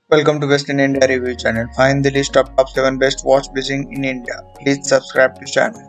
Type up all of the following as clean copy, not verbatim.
Welcome to Best in India Review channel. Find the list of top 7 best wash basin in India. Please subscribe to channel.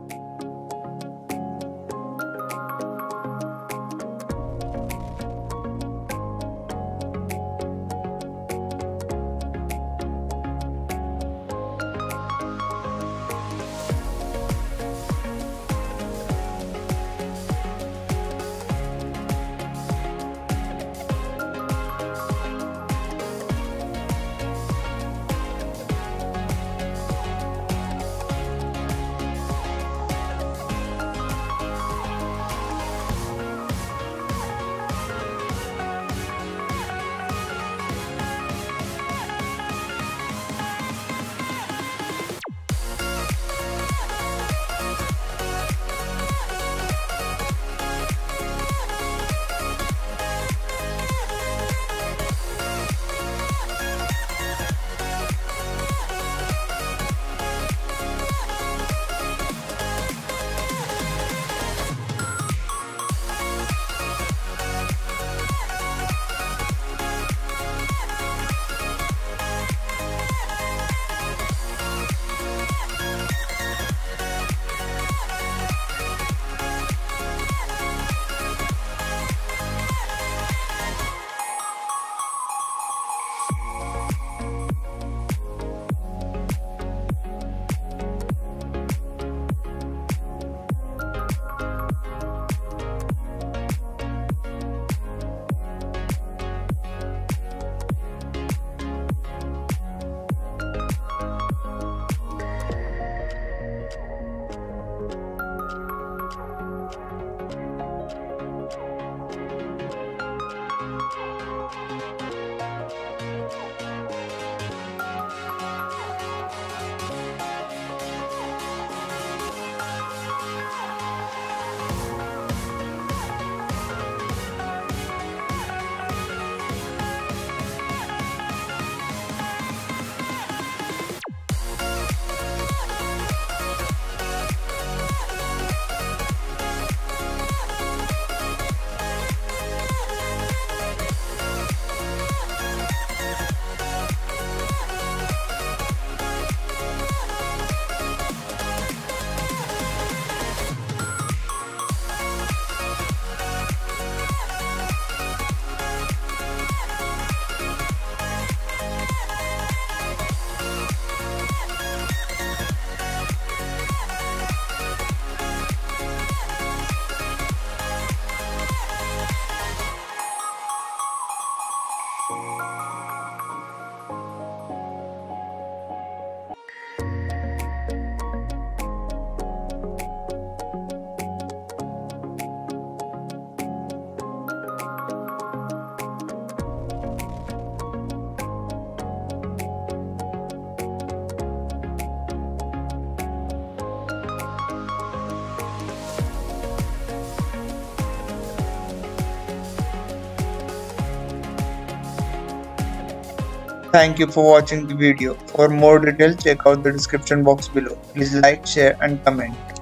Thank you for watching the video. For more details, check out the description box below. Please like, share and comment.